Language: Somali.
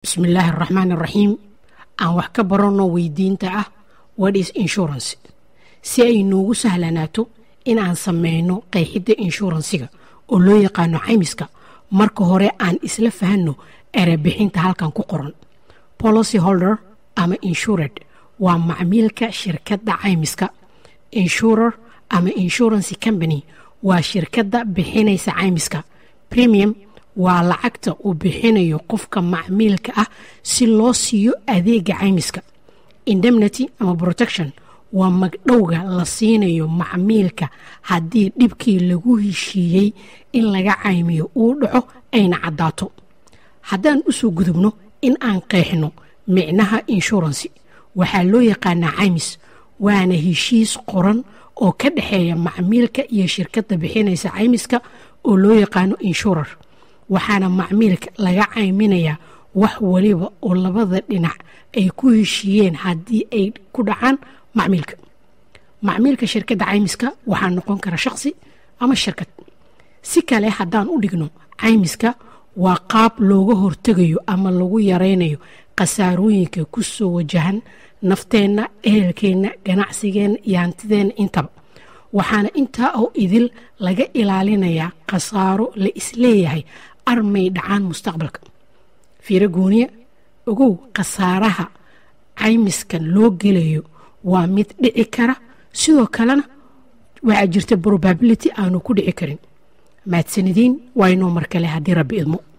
بسم الله الرحمن الرحيم. aan wax ka barano weydiinta ah what is insurance si ay noogu sahlanaato in aan sameyno qeexida insurance-ga oo loo yaqaano caymiska. marka hore aan isla fahanno erebixinta halkan ku qoran. policy holder ama insured waa macmiilka shirkadda caymiska. insurer ama insurance company waa shirkadda bixinaysa caymiska. premium waa lacagta uu bixinayo qofka macmiilka ah si loo siiyo adeega caymiska. indemnity ama protection waa magdhowga la siinayo macmiilka haddii dhibkii lagu heshiiyey in laga caymiyo uu dhaco ayna caddaato. haddaan u soo gudubno in aan qeexno micnaha insurance, waxaa loo yaqaanaa caymis, waana heshiis qoran oo ka dhexeeya macmiilka iyo shirkadda bixinaysa caymiska oo loo yaqaano insurer. waxaana macmiilka laga cayminayaa wax waliba oo labada dhinac ay ku heshiiyeen haddii ay ku dhacaan macmiilka. macmiilka shirkadda caymiska waxaa noqon kara shakhsi ama shirkad. si kale haddaan u dhigno, caymiska waa qaab looga hortegayo ama lagu yaraynayo khasaarooyinka ku soo wajahan nafteenna, ehelkeenna, ganacsigeenna iyo hantideenna intaba. waxaana intaa oo idil laga ilaalinayaa khasaaro la isleeyahay armay dhacaan mustaqbalka. fiiro gooniya ogow, khasaaraha caymiskan loo gelayo waa mid dhici kara, sidoo kalena waxaa jirta probability aanu ku dhici karin. mahadsanidin waa inoo mar kale haddii rabbi idmo.